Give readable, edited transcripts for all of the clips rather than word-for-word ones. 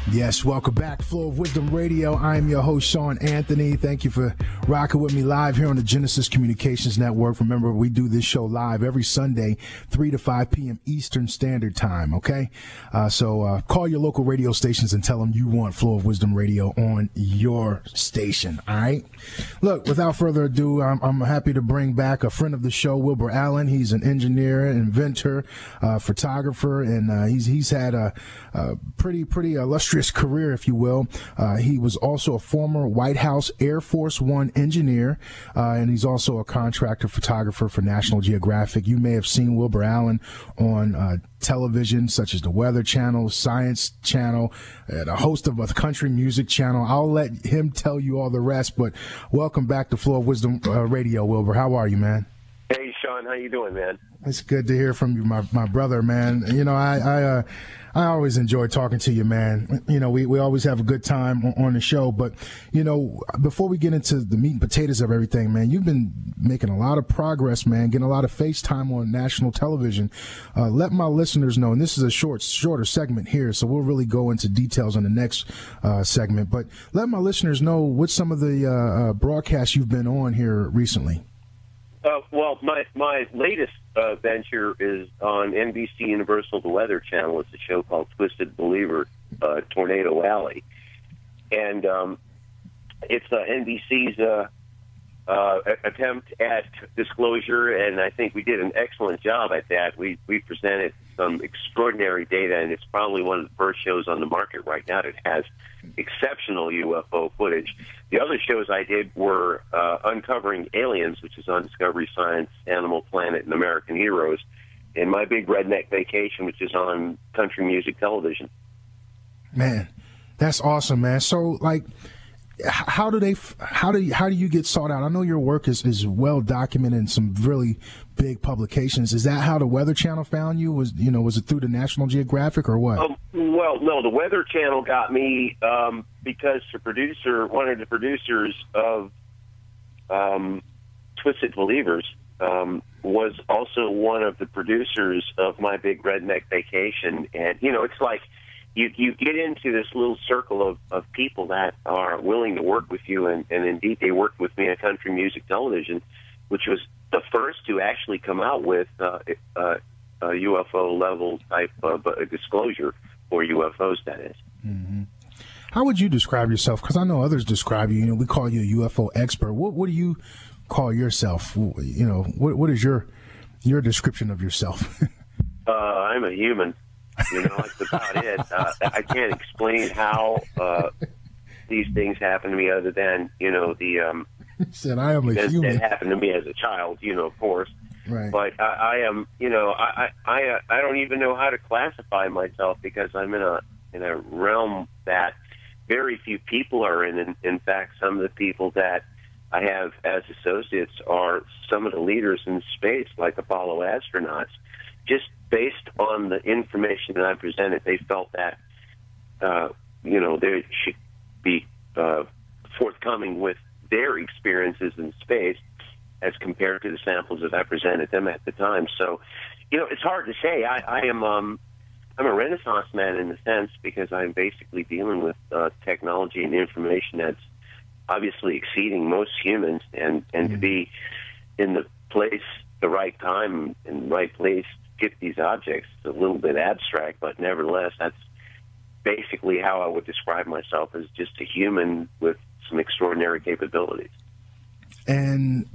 Yes, welcome back, Flow of Wisdom Radio. I am your host, Sean Anthony. Thank you for rocking with me live here on the Genesis Communications Network. Remember, we do this show live every Sunday, 3 to 5 p.m. Eastern Standard Time, okay? So call your local radio stations and tell them you want Flow of Wisdom Radio on your station, all right? Look, without further ado, I'm happy to bring back a friend of the show, Wilbur Allen. He's an engineer, inventor, photographer, and he's had a pretty illustrious career, if you will. He was also a former White House Air Force One engineer, and he's also a contractor photographer for National Geographic. You may have seen Wilbur Allen on television, such as the Weather Channel, Science Channel, and a host of a country music channel. I'll let him tell you all the rest, but welcome back to Flow of Wisdom Radio, Wilbur. How are you, man? Hey, Sean, how you doing, man? It's good to hear from you, my brother, man. You know, I always enjoy talking to you, man. You know, we always have a good time on the show. But, you know, before we get into the meat and potatoes of everything, man, you've been making a lot of progress, man, getting a lot of face time on national television. Let my listeners know, and this is a shorter segment here, so we'll really go into details on the next segment. But let my listeners know what some of the broadcasts you've been on here recently. Well, my latest venture is on NBC Universal, the Weather Channel. It's a show called Twisted Believer, Tornado Alley. And it's NBC's attempt at disclosure, and I think we did an excellent job at that. We presented some extraordinary data, and it's probably one of the first shows on the market right now that has exceptional UFO footage. The other shows I did were Uncovering Aliens, which is on Discovery Science, Animal Planet, and American Heroes, and My Big Redneck Vacation, which is on country music television. Man, that's awesome, man. So, like, how do you get sought out? I know your work is well documented in some really big publications. Is that how the Weather Channel found you? Was it through the National Geographic or what? Well, no, the Weather Channel got me because one of the producers of Twisted Believers was also one of the producers of My Big Redneck Vacation, and it's like you get into this little circle of people that are willing to work with you, and indeed they worked with me at Country Music Television, which was the first to actually come out with a UFO level type of disclosure for UFOs, that is. Mm-hmm. How would you describe yourself? Because I know others describe you. We call you a UFO expert. What do you call yourself? What is your description of yourself? I'm a human. That's about it. I can't explain how these things happen to me, other than said I am a events human. that happened to me as a child. Of course. Right. But I am. I don't even know how to classify myself, because I'm in a realm that very few people are in. In fact, some of the people that I have as associates are some of the leaders in space, like Apollo astronauts. Just based on the information that I presented, they felt that, they should be forthcoming with their experiences in space as compared to the samples that I presented them at the time. So, it's hard to say. I'm a Renaissance man in a sense, because I'm basically dealing with technology and information that's obviously exceeding most humans, and to be in the right time and the right place to get these objects. It's a little bit abstract, but nevertheless, that's basically how I would describe myself, as just a human with some extraordinary capabilities. And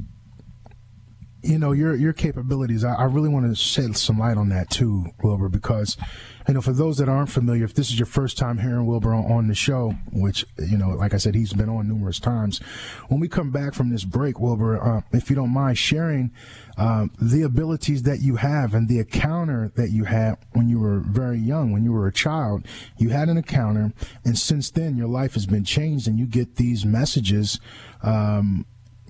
your capabilities, I really want to shed some light on that too, Wilbur, because, for those that aren't familiar, if this is your first time hearing Wilbur on the show, which, like I said, he's been on numerous times. When we come back from this break, Wilbur, if you don't mind sharing the abilities that you have and the encounter that you had when you were very young, when you were a child. You had an encounter, and since then your life has been changed, and you get these messages, in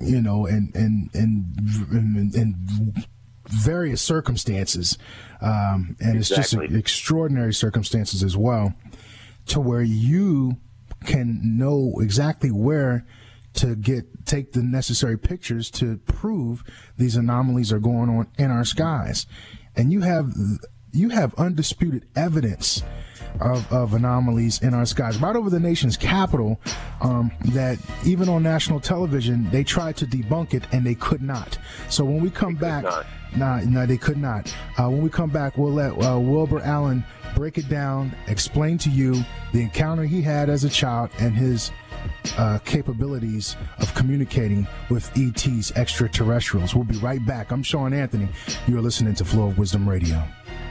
various circumstances, and it's just extraordinary circumstances as well, to where you can know exactly where to take the necessary pictures to prove these anomalies are going on in our skies. And you have you have undisputed evidence of anomalies in our skies right over the nation's capital, that even on national television they tried to debunk it and they could not. So when we come back, no, they could not. When we come back, we'll let Wilbur Allen break it down, explain to you the encounter he had as a child and his capabilities of communicating with ETs, extraterrestrials. We'll be right back. I'm Sean Anthony. You are listening to Flow of Wisdom Radio.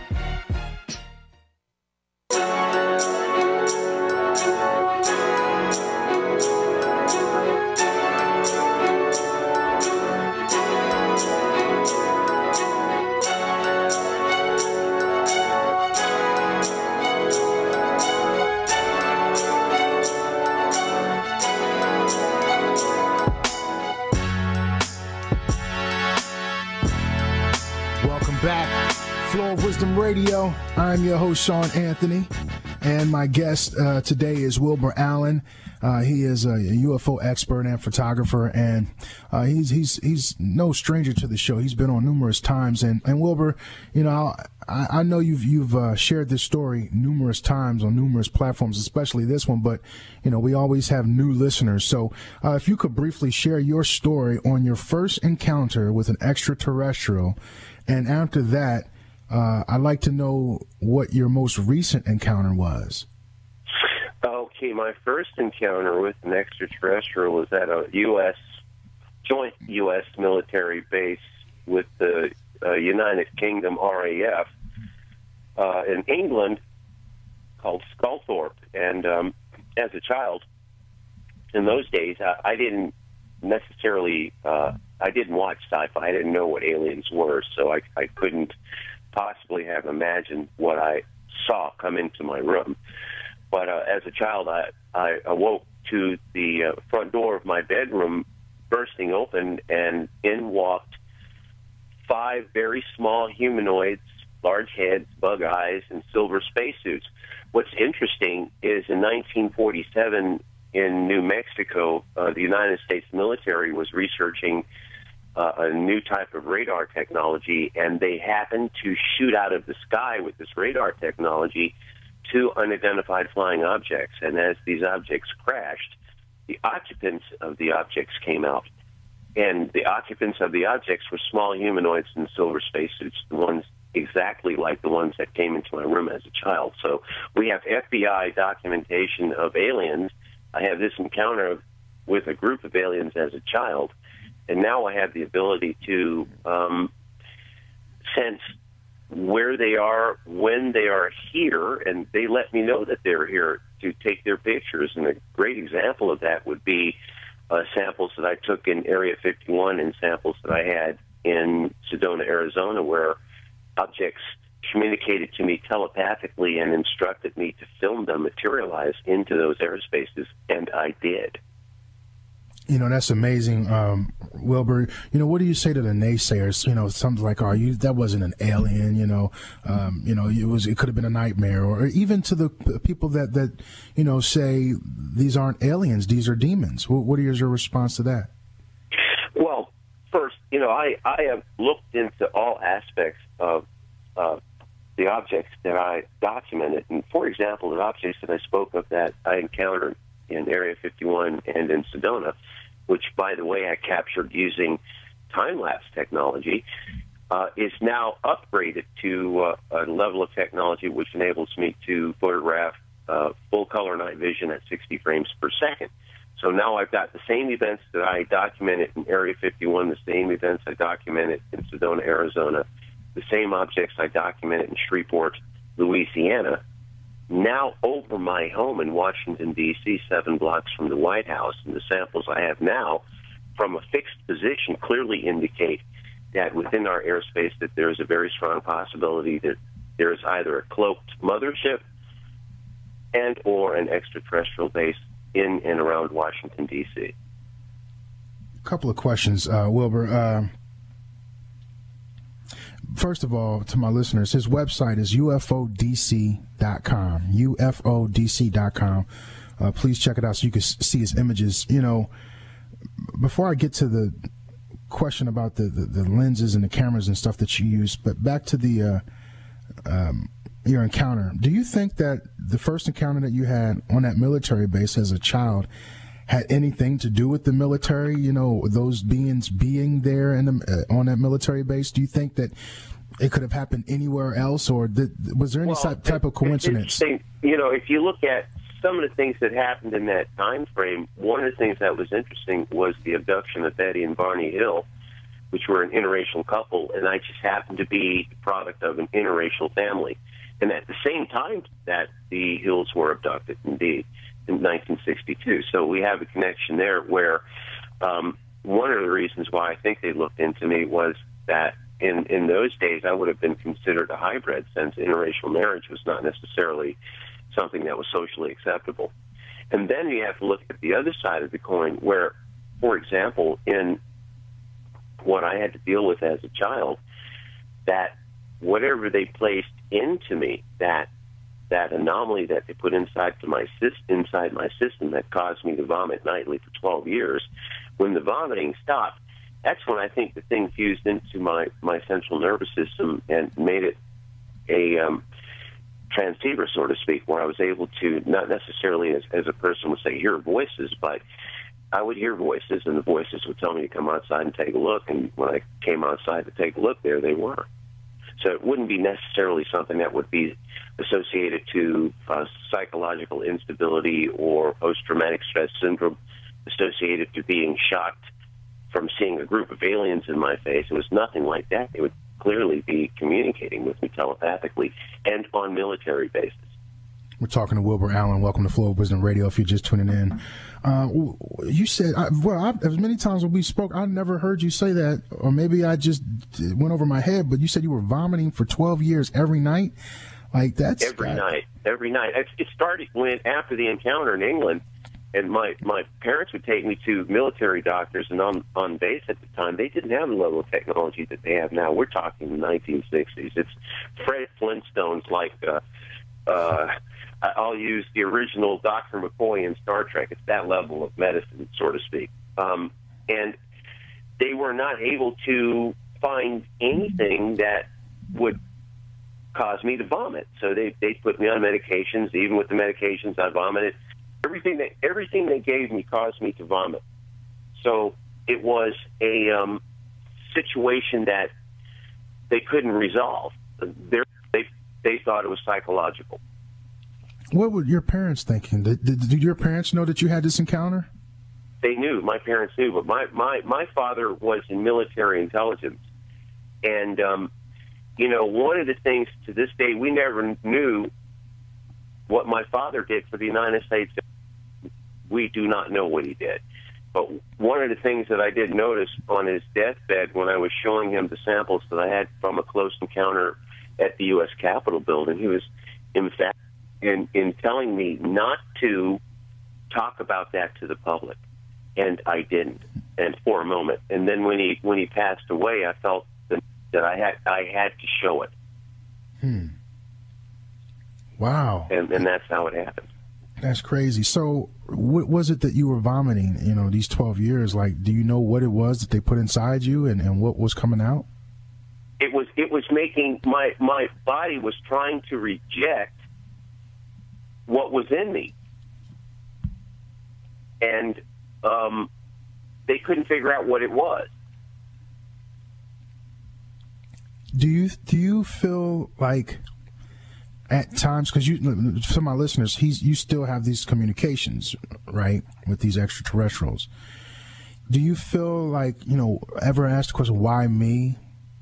Radio. I'm your host, Sean Anthony, and my guest today is Wilbur Allen. He is a UFO expert and photographer, and he's no stranger to the show. He's been on numerous times, and Wilbur, you know, I know you've shared this story numerous times on numerous platforms, especially this one, but you know, we always have new listeners. So if you could briefly share your story on your first encounter with an extraterrestrial, and after that, I'd like to know what your most recent encounter was. Okay, my first encounter with an extraterrestrial was at a joint U.S. military base with the United Kingdom RAF in England called Sculthorpe. And as a child, in those days, I didn't necessarily, I didn't watch sci-fi. I didn't know what aliens were, so I couldn't possibly have imagined what I saw come into my room. But as a child, I awoke to the front door of my bedroom bursting open, and in walked 5 very small humanoids, large heads, bug eyes, and silver spacesuits. What's interesting is in 1947 in New Mexico, the United States military was researching a new type of radar technology, and they happened to shoot out of the sky with this radar technology 2 unidentified flying objects. And as these objects crashed, the occupants of the objects came out. And the occupants of the objects were small humanoids in silver spacesuits, the ones exactly like the ones that came into my room as a child. So we have FBI documentation of aliens. I have this encounter with a group of aliens as a child. And now I have the ability to sense where they are, when they are here, and they let me know that they're here to take their pictures. And a great example of that would be samples that I took in Area 51 and samples that I had in Sedona, Arizona, where objects communicated to me telepathically and instructed me to film them materialize into those airspaces, and I did. You know, that's amazing, Wilbur. You know, what do you say to the naysayers? You know, something like, that wasn't an alien, it could have been a nightmare, or even to the people that say these aren't aliens, these are demons. What is your response to that? Well, first, I have looked into all aspects of the objects that I documented. And for example, the objects that I spoke of that I encountered in Area 51 and in Sedona, which, by the way, I captured using time-lapse technology, is now upgraded to a level of technology which enables me to photograph full-color night vision at 60 frames per second. So now I've got the same events that I documented in Area 51, the same events I documented in Sedona, Arizona, the same objects I documented in Shreveport, Louisiana, now over my home in Washington, D.C., 7 blocks from the White House. And the samples I have now from a fixed position clearly indicate that within our airspace that there is a very strong possibility that there is either a cloaked mothership and or an extraterrestrial base in and around Washington, D.C. A couple of questions, Wilbur. First of all, to my listeners, his website is ufodc.com, ufodc.com. Please check it out so you can see his images. Before I get to the question about the lenses and the cameras and stuff that you use, but back to the your encounter. Do you think that the first encounter that you had on that military base as a child had anything to do with the military? You know, those beings being there in on that military base. Do you think that it could have happened anywhere else, or was there any type of coincidence? You know, if you look at some of the things that happened in that time frame, one of the things that was interesting was the abduction of Betty and Barney Hill, which were an interracial couple, and I just happened to be the product of an interracial family. And at the same time that the Hills were abducted, indeed, in 1962. So we have a connection there where one of the reasons why I think they looked into me was that in those days I would have been considered a hybrid, since interracial marriage was not necessarily something that was socially acceptable. And then you have to look at the other side of the coin where, for example, in what I had to deal with as a child, that whatever they placed into me, that anomaly that they put inside my system that caused me to vomit nightly for 12 years, when the vomiting stopped, that's when I think the thing fused into my central nervous system and made it a transceiver, so to speak, where I was able to, not necessarily as a person would say, hear voices, but I would hear voices, and the voices would tell me to come outside and take a look, and when I came outside to take a look, there they were. So it wouldn't be necessarily something that would be associated to psychological instability or post-traumatic stress syndrome associated to being shocked from seeing a group of aliens in my face. It was nothing like that. They would clearly be communicating with me telepathically and on military bases. We're talking to Wilbur Allen. Welcome to Flow of Wisdom Radio. If you're just tuning in, you said, as many times when we spoke, I never heard you say that, or maybe I just went over my head. But you said you were vomiting for 12 years every night. Like that's every night. It started after the encounter in England, and my parents would take me to military doctors, and on base at the time they didn't have the level of technology that they have now. We're talking the 1960s. It's Fred Flintstone's like. I'll use the original Dr. McCoy in Star Trek. It's that level of medicine, so to speak. And they were not able to find anything that would cause me to vomit. So they put me on medications. Even with the medications, I vomited. Everything they gave me caused me to vomit. So it was a situation that they couldn't resolve. They thought it was psychological. What were your parents thinking? Did your parents know that you had this encounter? They knew. My parents knew. But my father was in military intelligence. And, one of the things to this day, we never knew what my father did for the United States. We do not know what he did. But one of the things that I did notice on his deathbed when I was showing him the samples that I had from a close encounter at the U.S. Capitol building, he was, in fact, in telling me not to talk about that to the public, and I didn't, and for a moment. And then when he passed away, I felt that I had to show it. Wow. And that's how it happened. That's crazy. So what was it that you were vomiting, these 12 years? Like, do you know what it was that they put inside you and what was coming out? It was making my body was trying to reject what was in me, and they couldn't figure out what it was. Do you feel like at times, because some of my listeners, you still have these communications, right, with these extraterrestrials? Do you feel like ever asked the question, why me?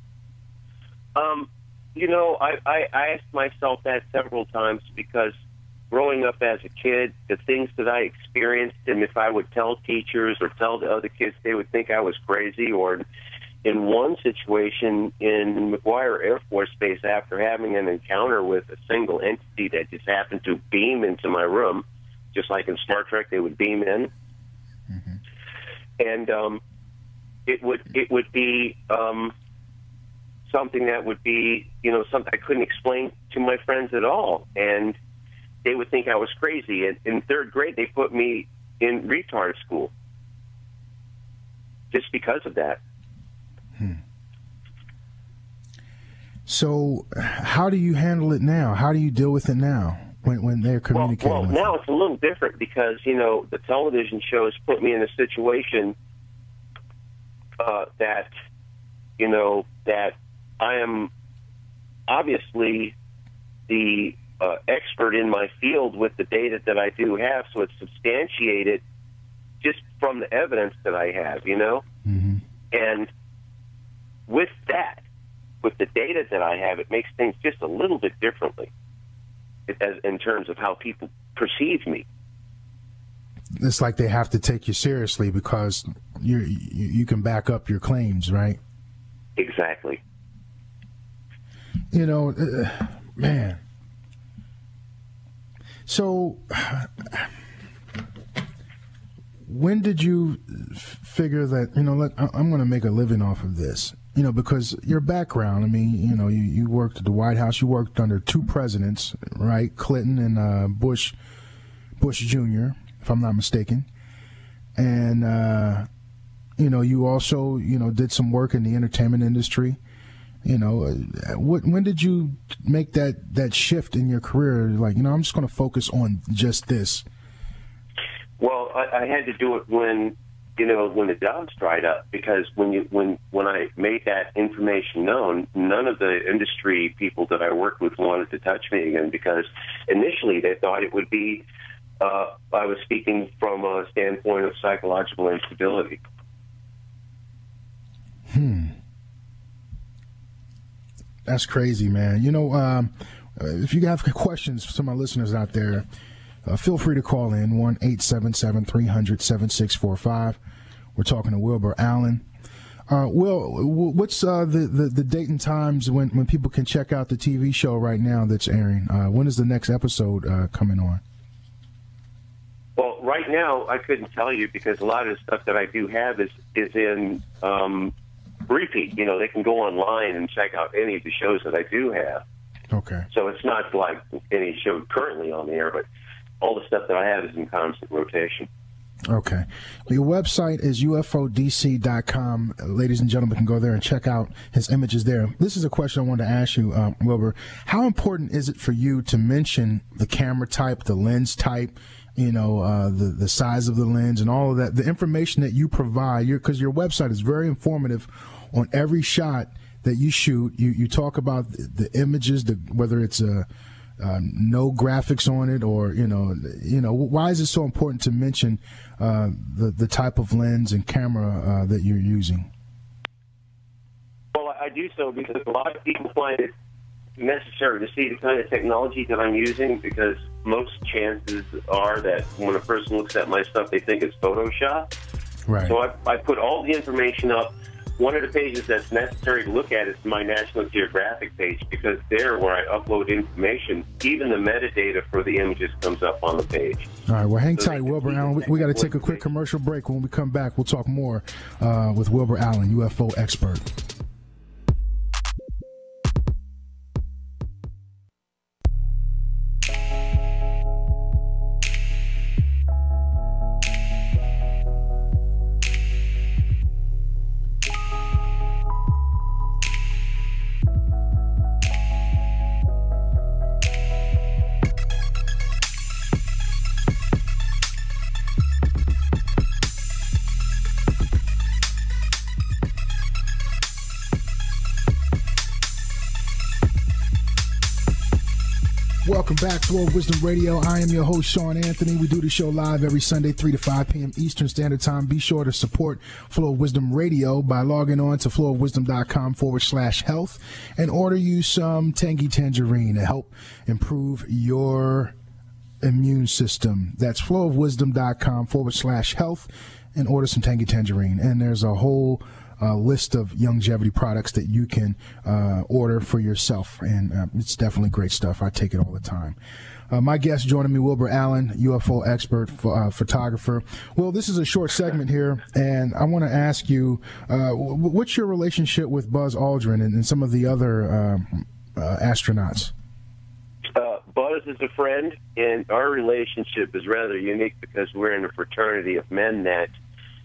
I asked myself that several times because growing up as a kid, the things that I experienced, and if I would tell teachers or tell the other kids, they would think I was crazy. Or in one situation in McGuire Air Force Base, after having an encounter with a single entity that just happened to beam into my room, just like in Star Trek, they would beam in. Mm-hmm. And it would be something that would be, something I couldn't explain to my friends at all. And they would think I was crazy. And in third grade, they put me in retard school just because of that. So how do you handle it now? How do you deal with it now when they're communicating? Well, now it's a little different because, the television shows put me in a situation that I am obviously the expert in my field with the data that I do have, so it's substantiated just from the evidence that I have, Mm-hmm. And with that, with the data that I have, it makes things just a little bit differently in terms of how people perceive me. It's like they have to take you seriously because you can back up your claims, right? Exactly. Man. So, when did you figure that, look, I'm going to make a living off of this? Because your background, I mean, you worked at the White House, you worked under two presidents, right? Clinton and Bush Jr., if I'm not mistaken. And, you also, did some work in the entertainment industry. When did you make that shift in your career? Like, I'm just going to focus on just this. Well, I had to do it when the jobs dried up, because when I made that information known, none of the industry people that I worked with wanted to touch me again, because initially they thought it would be I was speaking from a standpoint of psychological instability. That's crazy, man. If you have questions for some of my listeners out there, feel free to call in 1-877-300-7645. We're talking to Wilbur Allen. Will, what's the date and times when people can check out the TV show right now that's airing? When is the next episode coming on? Well, right now I couldn't tell you, because a lot of the stuff that I do have is in repeat. They can go online and check out any of the shows that I do have. Okay. So it's not like any show currently on the air, but all the stuff that I have is in constant rotation. Okay. Well, your website is ufodc.com. Ladies and gentlemen can go there and check out his images there. This is a question I wanted to ask you, Wilbur. How important is it for you to mention the camera type, the lens type, the size of the lens and all of that, the information that you provide? Because your website is very informative on every shot that you shoot. You talk about the images, whether it's no graphics on it, or why is it so important to mention the type of lens and camera that you're using? Well, I do so because a lot of people find it necessary to see the kind of technology that I'm using, because most chances are that when a person looks at my stuff, they think it's Photoshop. Right. So I put all the information up. One of the pages that's necessary to look at is my National Geographic page, because there, where I upload information, even the metadata for the images comes up on the page. All right, well, hang tight, Wilbur Allen. We got to take a quick commercial break. When we come back, we'll talk more with Wilbur Allen, UFO expert. Welcome back to Flow of Wisdom Radio. I am your host, Sean Anthony. We do the show live every Sunday, 3 to 5 p.m. Eastern Standard Time. Be sure to support Flow of Wisdom Radio by logging on to flowofwisdom.com/health and order you some Tangy Tangerine to help improve your immune system. That's flowofwisdom.com/health and order some Tangy Tangerine. And there's a whole list of longevity products that you can order for yourself, and it's definitely great stuff. I take it all the time. My guest joining me, Wilbur Allen, UFO expert, photographer. Well, this is a short segment here, and I want to ask you, what's your relationship with Buzz Aldrin and some of the other astronauts? Buzz is a friend, and our relationship is rather unique because we're in a fraternity of men that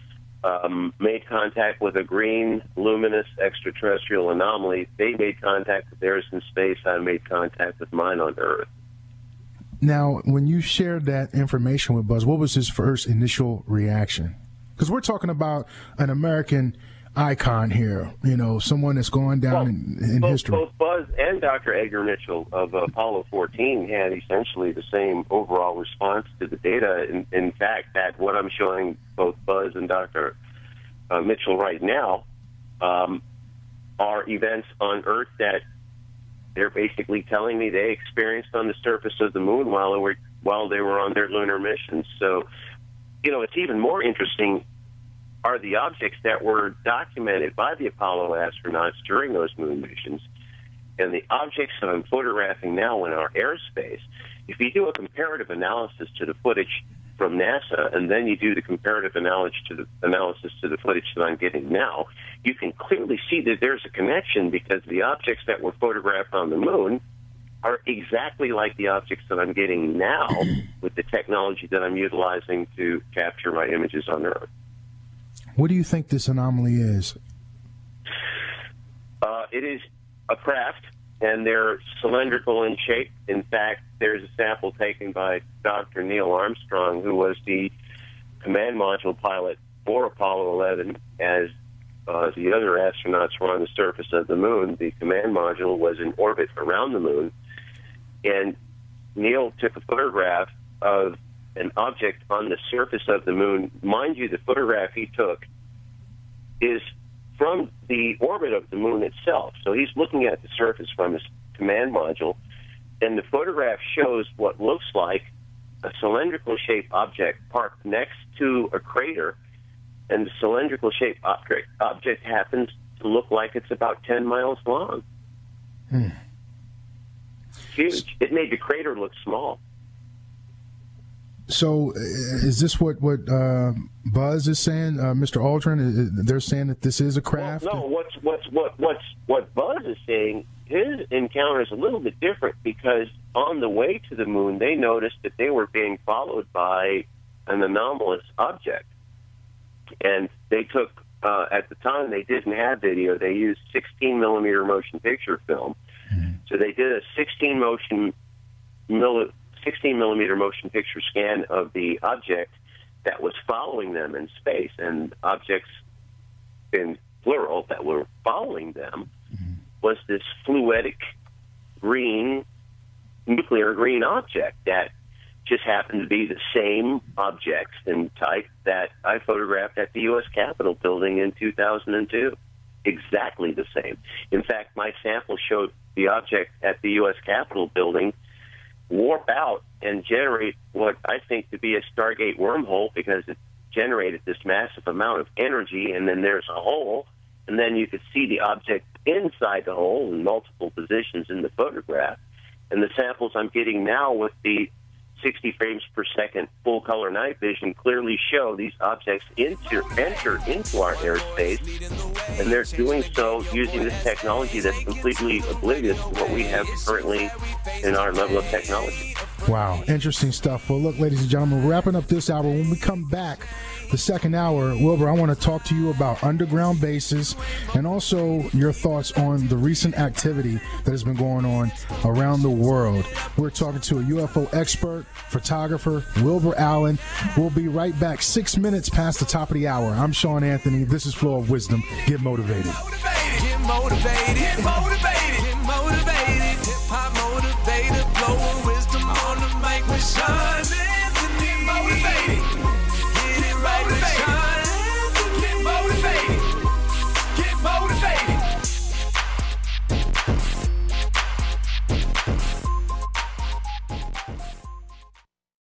made contact with a green luminous extraterrestrial anomaly. They made contact with theirs in space. I made contact with mine on Earth. Now, when you shared that information with Buzz, what was his first initial reaction? Because we're talking about an American icon here, you know, someone that's going down in history. Both Buzz and Dr. Edgar Mitchell of Apollo 14 had essentially the same overall response to the data. In fact, that what I'm showing both Buzz and Dr. Mitchell right now are events on Earth that they're basically telling me they experienced on the surface of the moon while they were on their lunar missions. So, you know, it's even more interesting are the objects that were documented by the Apollo astronauts during those moon missions and the objects that I'm photographing now in our airspace. If you do a comparative analysis to the footage from NASA and then you do the comparative analysis to the footage that I'm getting now, you can clearly see that there's a connection because the objects that were photographed on the moon are exactly like the objects that I'm getting now with the technology that I'm utilizing to capture my images on Earth. What do you think this anomaly is? It is a craft, and they're cylindrical in shape. In fact, there's a sample taken by Dr. Neil Armstrong, who was the command module pilot for Apollo 11. As the other astronauts were on the surface of the moon, the command module was in orbit around the moon. And Neil took a photograph of an object on the surface of the moon. Mind you, the photograph he took is from the orbit of the moon itself. So he's looking at the surface from his command module, and the photograph shows what looks like a cylindrical-shaped object parked next to a crater, and the cylindrical-shaped object happens to look like it's about 10 miles long. Huge. It made the crater look small. So, is this what Buzz is saying, Mr. Aldrin? They're saying that this is a craft. Well, no. What Buzz is saying, his encounter is a little bit different because on the way to the moon, they noticed that they were being followed by an anomalous object, and they took. At the time, they didn't have video. They used 16 millimeter motion picture film. So they did a 16 millimeter motion picture scan of the object that was following them in space, and objects in plural that were following them was this fluidic green, nuclear green object that just happened to be the same objects in type that I photographed at the U.S. Capitol building in 2002. Exactly the same. In fact, my sample showed the object at the U.S. Capitol building warp out and generate what I think to be a Stargate wormhole because it generated this massive amount of energy, and then there's a hole, and then you could see the object inside the hole in multiple positions in the photograph. And the samples I'm getting now with the 60 frames per second full-color night vision clearly show these objects enter into our airspace, and they're doing so using this technology that's completely oblivious to what we have currently in our level of technology. Wow, interesting stuff. Well, look, ladies and gentlemen, we're wrapping up this hour. When we come back, the second hour, Wilbur, I want to talk to you about underground bases and also your thoughts on the recent activity that has been going on around the world. We're talking to a UFO expert, photographer, Wilbur Allen. We'll be right back 6 minutes past the top of the hour. I'm Sean Anthony. This is Flow of Wisdom. Get motivated. Get motivated. Get motivated. Get motivated. Hip-hop motivated. Flow of Wisdom on the mic with Sean Anthony. Get motivated.